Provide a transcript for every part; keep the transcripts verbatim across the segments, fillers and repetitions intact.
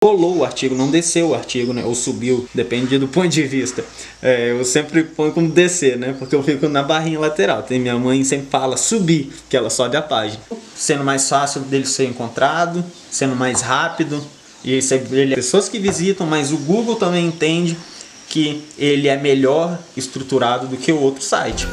rolou o artigo, não desceu o artigo, né? Ou subiu, depende do ponto de vista. É, eu sempre ponho como descer, né? Porque eu fico na barrinha lateral. Tem minha mãe sempre fala subir, que ela sobe a página. Sendo mais fácil dele ser encontrado, sendo mais rápido. E isso é, ele é pessoas que visitam, mas o Google também entende que ele é melhor estruturado do que o outro site.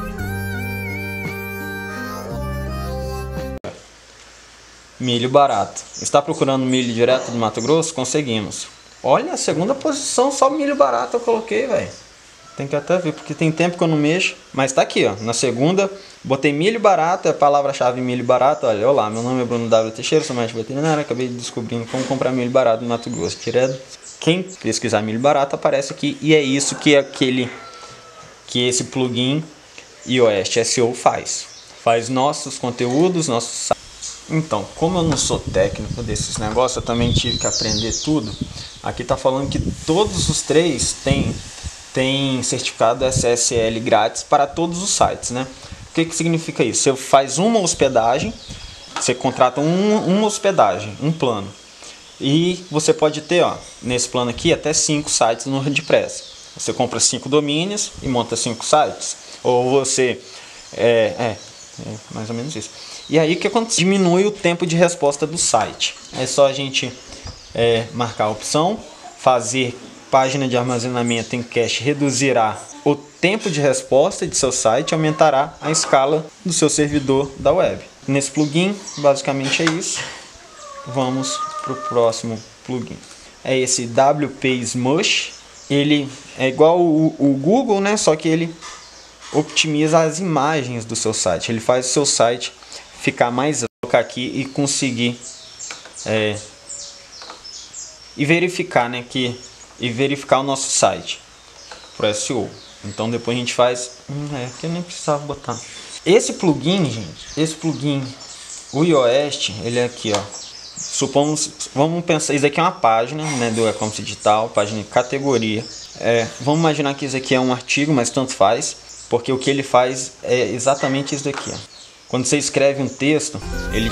Milho barato. Está procurando milho direto do Mato Grosso? Conseguimos. Olha, a segunda posição, só milho barato eu coloquei, velho. Tem que até ver, porque tem tempo que eu não mexo. Mas tá aqui, ó. Na segunda, botei milho barato, é a palavra-chave milho barato. Olha, olá, meu nome é Bruno W. Teixeira, sou médico veterinário. Acabei descobrindo como comprar milho barato no Mato Grosso. Tirando. Quem pesquisar milho barato aparece aqui. E é isso que aquele, que esse plugin Yoast S E O faz. Faz nossos conteúdos, nossos sites. Então, como eu não sou técnico desses negócios, eu também tive que aprender tudo. Aqui tá falando que todos os três têm, têm certificado S S L grátis para todos os sites, né? O que que significa isso? Você faz uma hospedagem, você contrata um, uma hospedagem, um plano. E você pode ter, ó, nesse plano aqui, até cinco sites no WordPress. Você compra cinco domínios e monta cinco sites. Ou você... É, é, é mais ou menos isso. E aí o que acontece? Diminui o tempo de resposta do site. É só a gente é, marcar a opção, fazer página de armazenamento em cache, reduzirá o tempo de resposta de seu site, aumentará a escala do seu servidor da web. Nesse plugin, basicamente é isso. Vamos para o próximo plugin. É esse W P Smush. Ele é igual o, o Google, né? Só que ele optimiza as imagens do seu site. Ele faz o seu site ficar mais colocar aqui e conseguir é, e verificar, né, que e verificar o nosso site pro S E O. Então depois a gente faz, hum, é que eu nem precisava botar. Esse plugin, gente, esse plugin, o Yoast, ele é aqui, ó. Supomos, vamos pensar, isso aqui é uma página, né, do e-commerce digital, página de categoria. É, vamos imaginar que isso aqui é um artigo, mas tanto faz, porque o que ele faz é exatamente isso daqui, ó. Quando você escreve um texto, ele...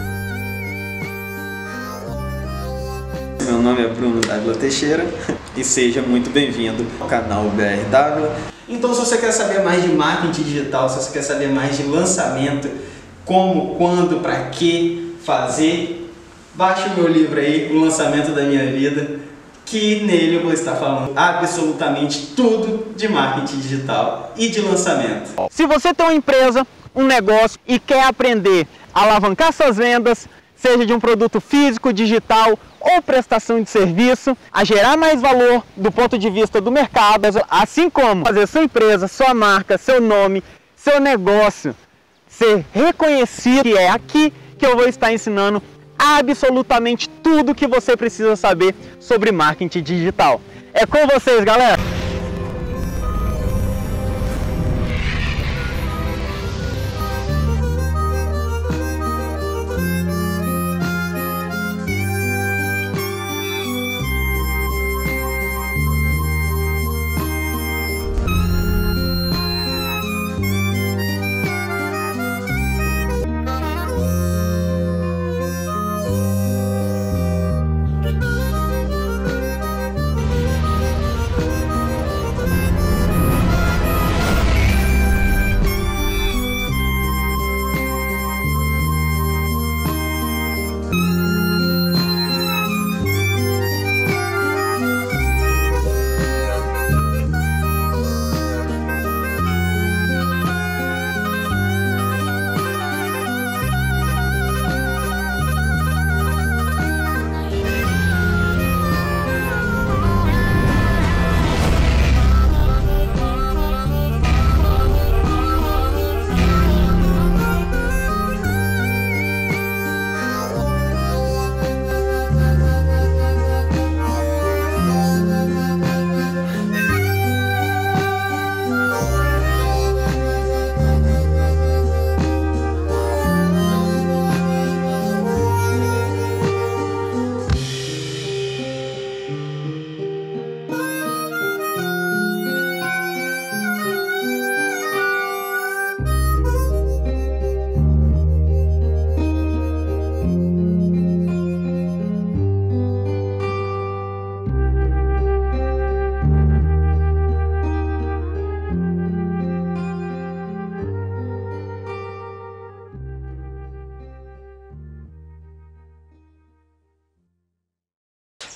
Meu nome é Bruno W. Teixeira e seja muito bem-vindo ao canal B R W. Então, se você quer saber mais de marketing digital, se você quer saber mais de lançamento, como, quando, para que fazer, baixe o meu livro aí, O Lançamento da Minha Vida, que nele eu vou estar falando absolutamente tudo de marketing digital e de lançamento. Se você tem uma empresa, um negócio e quer aprender a alavancar suas vendas, seja de um produto físico, digital ou prestação de serviço, a gerar mais valor do ponto de vista do mercado, assim como fazer sua empresa, sua marca, seu nome, seu negócio ser reconhecido, que é aqui que eu vou estar ensinando absolutamente tudo que você precisa saber sobre marketing digital. É com vocês, galera!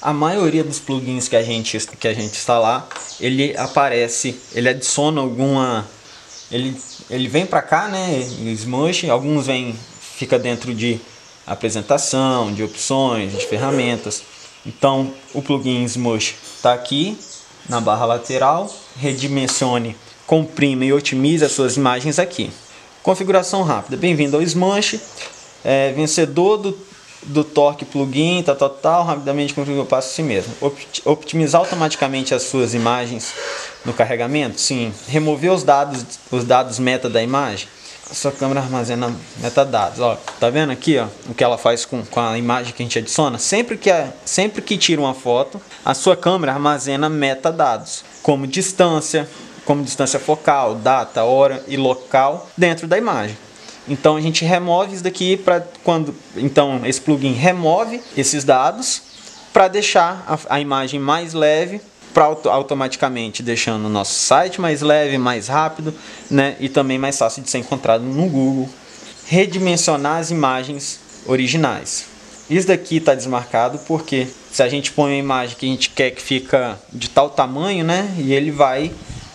A maioria dos plugins que a gente, que a gente instalar, ele aparece, ele adiciona alguma... Ele, ele vem para cá, né, Smush, alguns vem, fica dentro de apresentação, de opções, de ferramentas. Então o plugin Smush está aqui na barra lateral, redimensione, comprime e otimize as suas imagens aqui. Configuração rápida, bem-vindo ao Smush, é, vencedor do, do Torque plugin, tal, tal, tal, rapidamente configura o passo assim mesmo. Opt, optimizar automaticamente as suas imagens no carregamento, sim. Remover os dados, os dados meta da imagem, a sua câmera armazena metadados, ó, tá vendo aqui, ó, o que ela faz com, com a imagem que a gente adiciona? Sempre que, a, sempre que tira uma foto, a sua câmera armazena metadados, como distância, como distância focal, data, hora e local dentro da imagem. Então a gente remove isso daqui para quando, então esse plugin remove esses dados para deixar a, a imagem mais leve, para auto, automaticamente deixando o nosso site mais leve, mais rápido, né, e também mais fácil de ser encontrado no Google. Redimensionar as imagens originais. Isso daqui está desmarcado porque se a gente põe uma imagem que a gente quer que fica de tal tamanho, né, e ele vai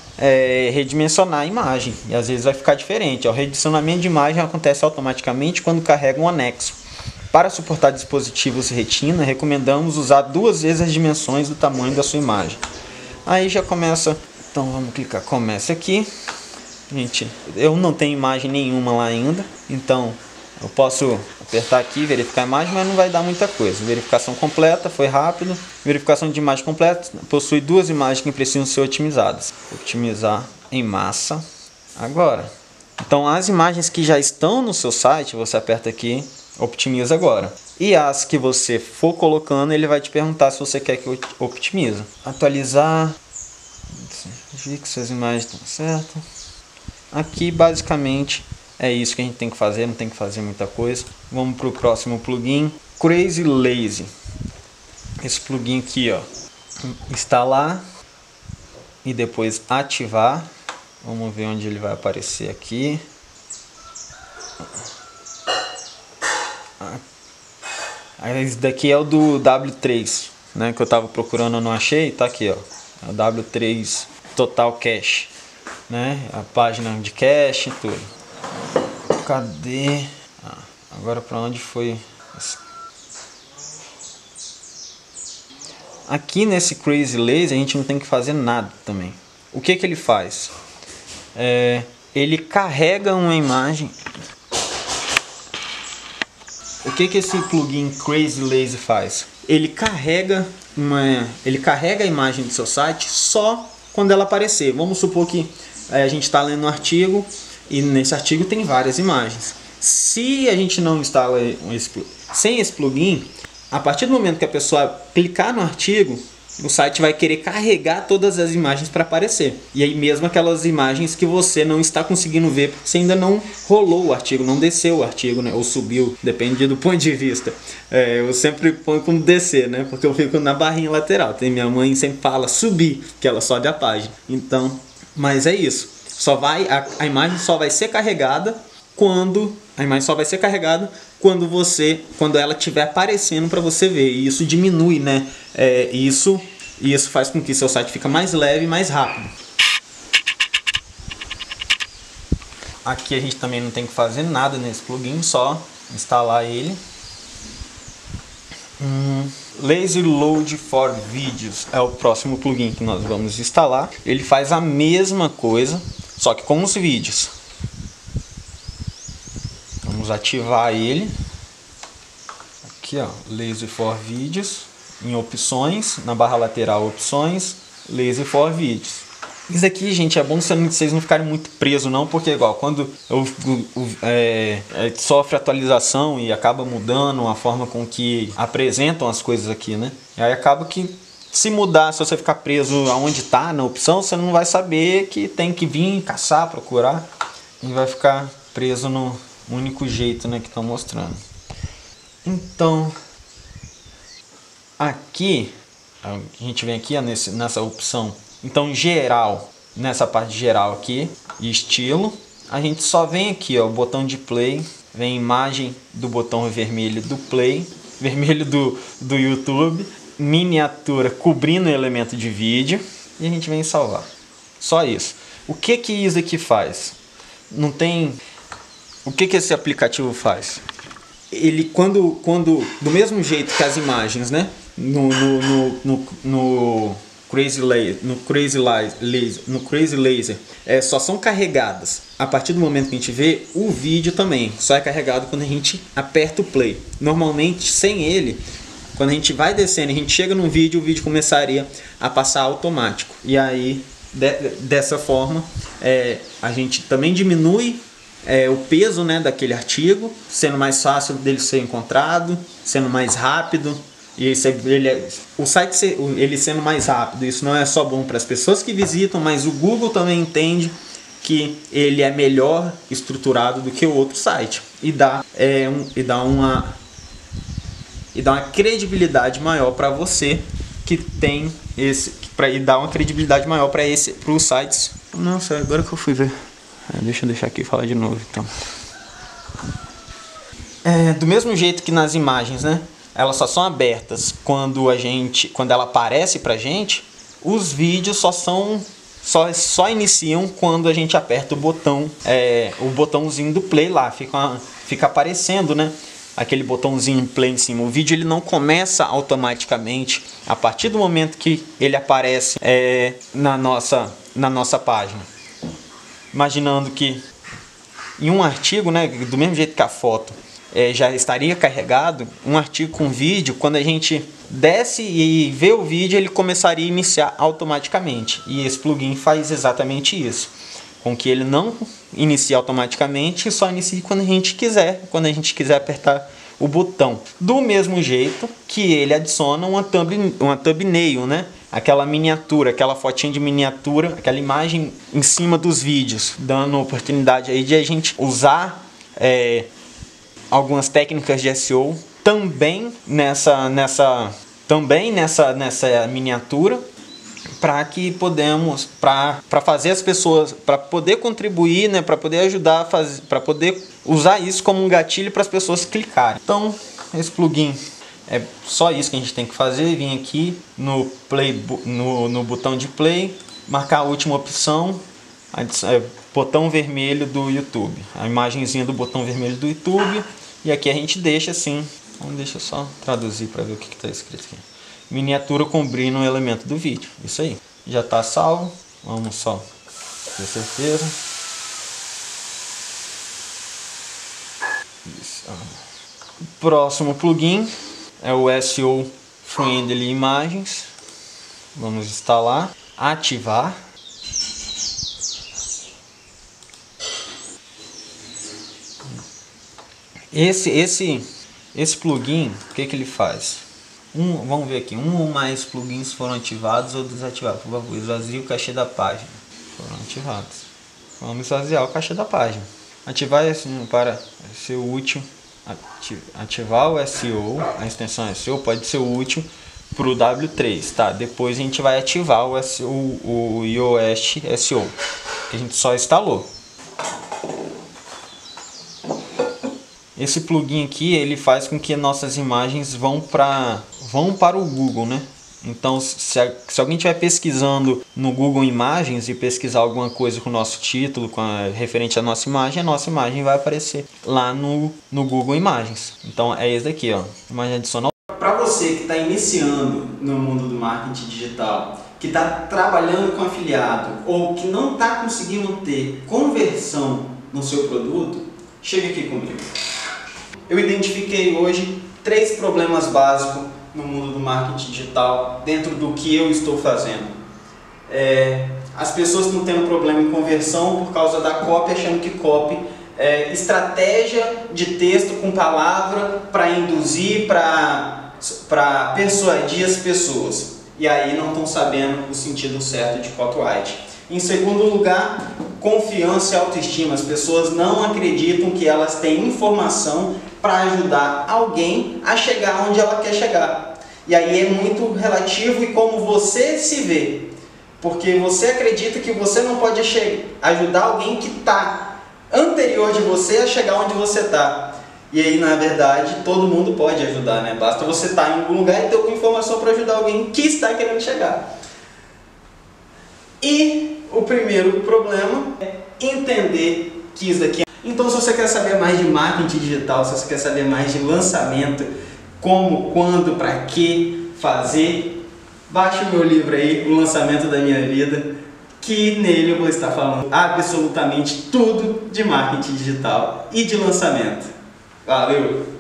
é, redimensionar a imagem e às vezes vai ficar diferente. O redimensionamento de imagem acontece automaticamente quando carrega um anexo. Para suportar dispositivos retina, recomendamos usar duas vezes as dimensões do tamanho da sua imagem. Aí já começa, então vamos clicar, começa aqui. Gente, eu não tenho imagem nenhuma lá ainda, então eu posso apertar aqui, verificar a imagem, mas não vai dar muita coisa. Verificação completa, foi rápido. Verificação de imagem completa, possui duas imagens que precisam ser otimizadas. Otimizar em massa. Agora, então as imagens que já estão no seu site, você aperta aqui, optimiza agora. E as que você for colocando, ele vai te perguntar se você quer que optimize. Atualizar. Verifique se as imagens estão certas. Aqui basicamente é isso que a gente tem que fazer, não tem que fazer muita coisa. Vamos para o próximo plugin, Crazy Lazy. Esse plugin aqui, ó, instalar e depois ativar. Vamos ver onde ele vai aparecer aqui. Esse daqui é o do W três, né, que eu estava procurando, eu não achei, tá aqui, ó, é o W três Total Cache, né, a página de cache e tudo. Cadê? Ah, agora para onde foi? Aqui nesse Crazy Lazy a gente não tem que fazer nada também. O que que ele faz? É, ele carrega uma imagem. O que que esse plugin Crazy Lazy faz? Ele carrega uma, ele carrega a imagem do seu site só quando ela aparecer. Vamos supor que é, a gente está lendo um artigo e nesse artigo tem várias imagens. Se a gente não instala esse, sem esse plugin, a partir do momento que a pessoa clicar no artigo, o site vai querer carregar todas as imagens para aparecer. E aí mesmo aquelas imagens que você não está conseguindo ver, porque você ainda não rolou o artigo, não desceu o artigo, né? Ou subiu, depende do ponto de vista. É, eu sempre ponho como descer, né? Porque eu fico na barrinha lateral. Tem, minha mãe sempre fala subir, que ela sobe a página. Então, mas é isso. Só vai, a, a imagem só vai ser carregada quando a imagem só vai ser carregada quando você, quando ela estiver aparecendo para você ver. E isso diminui, né? É, isso, isso faz com que seu site fique mais leve e mais rápido. Aqui a gente também não tem que fazer nada nesse plugin, só instalar ele. Hum, Lazy Load for Videos é o próximo plugin que nós vamos instalar. Ele faz a mesma coisa, só que com os vídeos. Vamos ativar ele. Aqui, ó, Lazy for Videos, em opções, na barra lateral opções, Lazy for Videos. Isso aqui, gente, é bom vocês não ficarem muito presos não, porque igual quando eu, eu, é, é, sofre atualização e acaba mudando a forma com que apresentam as coisas aqui, né? E aí acaba que se mudar, se você ficar preso aonde está na opção, você não vai saber que tem que vir caçar, procurar, e vai ficar preso no único jeito, né, que estão mostrando. Então aqui a gente vem aqui ó, nesse, nessa opção, então geral, nessa parte geral aqui, estilo, a gente só vem aqui ó, o botão de play, vem imagem do botão vermelho do play, vermelho do, do YouTube, miniatura cobrindo o elemento de vídeo e a gente vem salvar. Só isso. O que que isso aqui faz? Não tem... O que que esse aplicativo faz? Ele, quando, quando do mesmo jeito que as imagens, né? No, no, no, no, no Crazy Laser, no Crazy Laser, no Crazy Laser é, só são carregadas a partir do momento que a gente vê, o vídeo também só é carregado quando a gente aperta o play. Normalmente, sem ele, quando a gente vai descendo, a gente chega num vídeo, o vídeo começaria a passar automático. E aí, de, dessa forma, é, a gente também diminui é, o peso, né, daquele artigo, sendo mais fácil dele ser encontrado, sendo mais rápido. E esse, ele, o site ele sendo mais rápido, isso não é só bom para as pessoas que visitam, mas o Google também entende que ele é melhor estruturado do que o outro site. E dá, é, um, e dá uma... e dá uma credibilidade maior para você que tem esse, para e dar uma credibilidade maior para esse, para os sites. Nossa, agora que eu fui ver. É, deixa eu deixar aqui e falar de novo, então. É, do mesmo jeito que nas imagens, né? Elas só são abertas quando a gente, quando ela aparece pra gente. Os vídeos só são só só iniciam quando a gente aperta o botão, é, o botãozinho do play lá, fica fica aparecendo, né? Aquele botãozinho play em cima. O vídeo ele não começa automaticamente a partir do momento que ele aparece é, na, nossa, na nossa página. Imaginando que em um artigo, né, do mesmo jeito que a foto é, já estaria carregado, um artigo com vídeo, quando a gente desce e vê o vídeo, ele começaria a iniciar automaticamente. E esse plugin faz exatamente isso, com que ele não inicie automaticamente e só inicie quando a gente quiser, quando a gente quiser apertar o botão. Do mesmo jeito que ele adiciona uma, thumb, uma thumbnail, né? Aquela miniatura, aquela fotinha de miniatura, aquela imagem em cima dos vídeos, dando oportunidade aí de a gente usar é, algumas técnicas de S E O também nessa, nessa, também nessa, nessa miniatura, para que podemos, para fazer as pessoas, para poder contribuir, né, para poder ajudar, para poder usar isso como um gatilho para as pessoas clicarem. Então, esse plugin é só isso que a gente tem que fazer, vir aqui no play, no, no botão de play, marcar a última opção, é, botão vermelho do YouTube, a imagenzinha do botão vermelho do YouTube, e aqui a gente deixa assim, vamos deixa eu só traduzir para ver o que está escrito aqui. Miniatura cobrindo um elemento do vídeo. Isso aí. Já está salvo. Vamos só ter certeza. Isso. O próximo plugin é o S E O Friendly Imagens. Vamos instalar. Ativar. Esse, esse, esse plugin, o que, que ele faz? Um, vamos ver aqui, um ou mais plugins foram ativados ou desativados. Por favor, esvazie o cachê da página. Foram ativados. Vamos esvaziar o cachê da página. Ativar assim, para ser útil. Ativar o S E O, a extensão S E O pode ser útil para o W três, tá? Depois a gente vai ativar o, S E O, o Yoast S E O, que a gente só instalou. Esse plugin aqui, ele faz com que nossas imagens vão para vão para o Google, né? Então, se, a, se alguém estiver pesquisando no Google Imagens e pesquisar alguma coisa com o nosso título, com a, referente à nossa imagem, a nossa imagem vai aparecer lá no, no Google Imagens. Então, é esse daqui, ó, imagem adicional. Para você que está iniciando no mundo do marketing digital, que está trabalhando com afiliado ou que não está conseguindo ter conversão no seu produto, chega aqui comigo. Eu identifiquei hoje três problemas básicos no mundo do marketing digital dentro do que eu estou fazendo. É, as pessoas estão tendo problema em conversão por causa da copy, achando que copy é estratégia de texto com palavra para induzir, para para persuadir as pessoas. E aí não estão sabendo o sentido certo de copyright. Em segundo lugar, confiança e autoestima. As pessoas não acreditam que elas têm informação para ajudar alguém a chegar onde ela quer chegar. E aí é muito relativo e como você se vê. Porque você acredita que você não pode ajudar alguém que está anterior de você a chegar onde você está. E aí, na verdade, todo mundo pode ajudar, né? Basta você estar em algum lugar e ter alguma informação para ajudar alguém que está querendo chegar. E o primeiro problema é entender que isso daqui é... Então, se você quer saber mais de marketing digital, se você quer saber mais de lançamento, como, quando, para que fazer, baixe o meu livro aí, O Lançamento da Minha Vida, que nele eu vou estar falando absolutamente tudo de marketing digital e de lançamento. Valeu!